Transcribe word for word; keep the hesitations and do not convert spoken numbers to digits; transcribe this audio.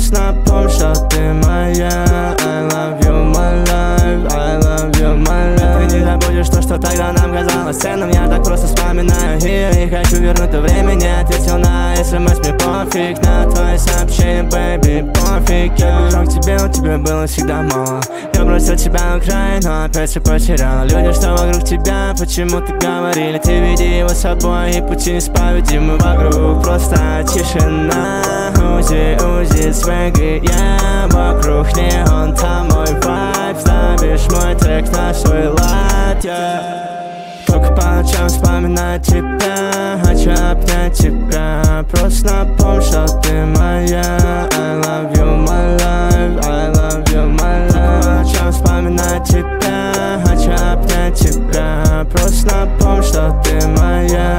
Просто помни, что ты моя. I love you, my life, I love you, my life. Ты не забудешь то, что тогда нам казалось ценным. Я так просто вспоминаю ее и хочу вернуть то время. Не ответил на смс, мне пофиг на твои сообщения, baby, пофиг. Я бежал к тебе, у тебя было всегда мало. Я бросил тебя на край, но опять все потерял. Люди, что вокруг тебя, почему-то говорили: ты веди его с собой, и пути несправедливы вокруг. Просто тишина, узи, узи, свеги, я вокруг не он, там мой вайб. Ставишь мой трек на свой лад, yeah. Только по ночам вспоминаю тебя, хочу обнять тебя. Просто помни, что ты моя. I love you, my life, I love you, my life. По ночам вспоминаю тебя, хочу обнять тебя. Просто помни, что ты моя.